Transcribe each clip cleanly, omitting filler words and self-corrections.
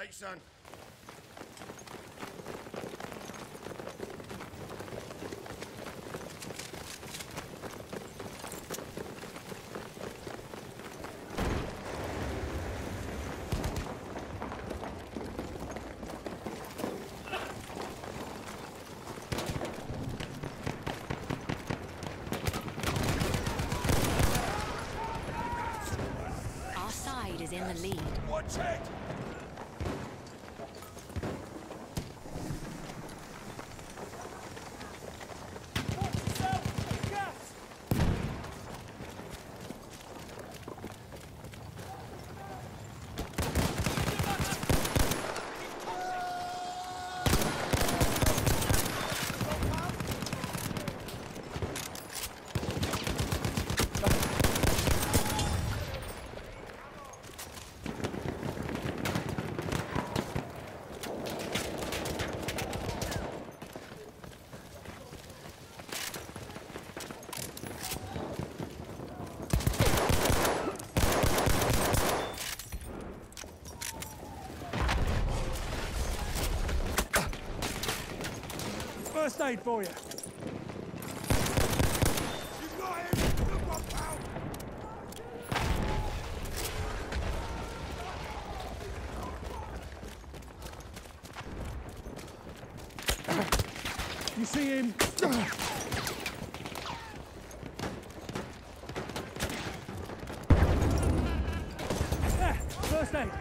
right, son. Our side is in the lead. Watch it! First aid for you. You got him! Good one, pal! You see him? There, first aid.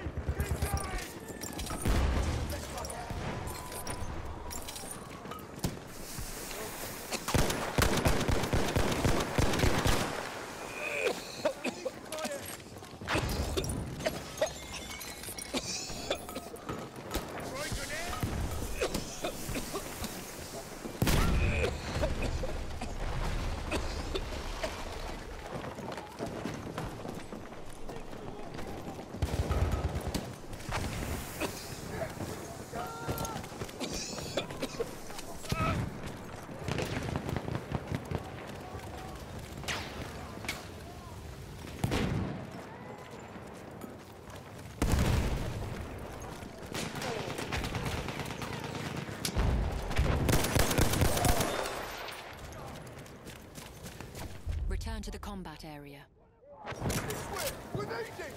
Return to the combat area. This way! We're needing!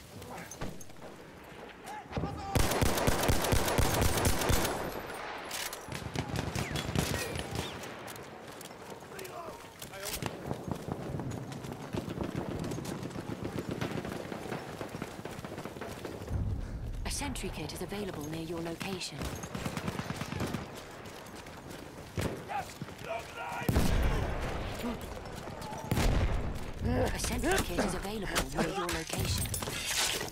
A sentry kit is available near your location. A sentry kit is available near your location.